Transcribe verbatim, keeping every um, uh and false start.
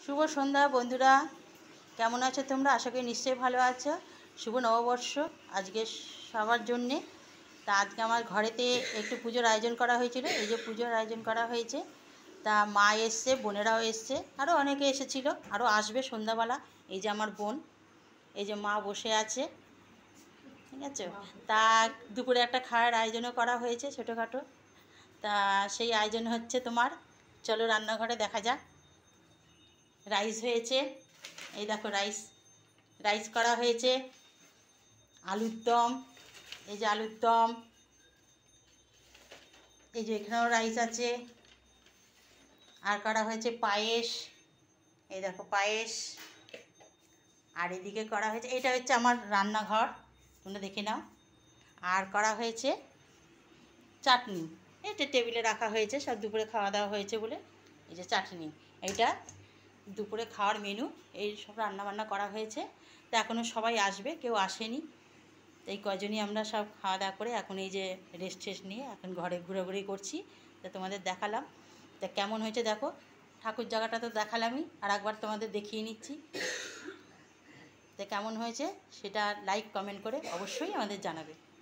শুভ সন্ধ্যা বন্ধুরা, কেমন আছো তোমরা? আশা করি নিশ্চয়ই ভালো আছো। শুভ নববর্ষ আজকে সবার জন্যে। তা আজকে আমার ঘরেতে একটু পুজোর আয়োজন করা হয়েছিল। এই যে পুজোর আয়োজন করা হয়েছে, তা মা এসছে, বোনেরাও এসছে, আরও অনেকে এসেছিলো, আরও আসবে সন্ধ্যাবেলা। এই যে আমার বোন, এই যে মা বসে আছে, ঠিক আছে। তা দুপুরে একটা খাওয়ার আয়োজনও করা হয়েছে ছোটোখাটো। তা সেই আয়োজন হচ্ছে তোমার, চলো রান্নাঘরে দেখা যাক। রাইস হয়েছে, এই দেখো রাইস রাইস করা হয়েছে, আলুর দম, এই যে আলুর দম, এই যে এখানেও রাইস আছে, আর করা হয়েছে পায়েস, এই দেখো পায়েস, আর এদিকে করা হয়েছে, এটা হচ্ছে আমার রান্নাঘর, তোমরা দেখে নাও। আর করা হয়েছে চাটনি, এটা টেবিলে রাখা হয়েছে, সব দুপুরে খাওয়া দাওয়া হয়েছে বলে। এই যে চাটনি, এইটা দুপুরে খাওয়ার মেনু, এই সব রান্নাবান্না করা হয়েছে। তা এখনও সবাই আসবে, কেউ আসেনি। এই কজনই আমরা সব খাওয়া দাওয়া করে এখন এই যে রেস্ট টেস্ট নিয়ে এখন ঘরে ঘোরাঘুরি করছি। তা তোমাদের দেখালাম, তা কেমন হয়েছে দেখো। ঠাকুর জায়গাটা তো দেখালামই, আর একবার তোমাদের দেখিয়ে নিচ্ছি। তা কেমন হয়েছে সেটা লাইক কমেন্ট করে অবশ্যই আমাদের জানাবে।